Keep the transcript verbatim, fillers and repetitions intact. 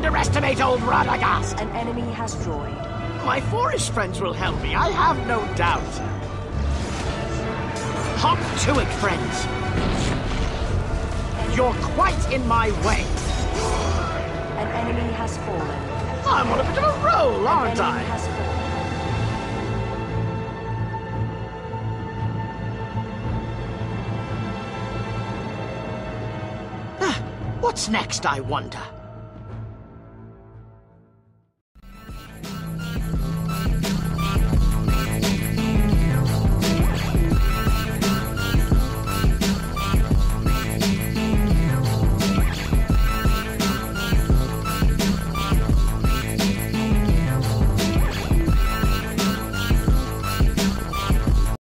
underestimate old Radagast! An enemy has destroyed. My forest friends will help me, I have no doubt. Hop to it, friends. You're quite in my way. An enemy has fallen. I'm on a bit of a roll, aren't An I? enemy has fallen. What's next, I wonder?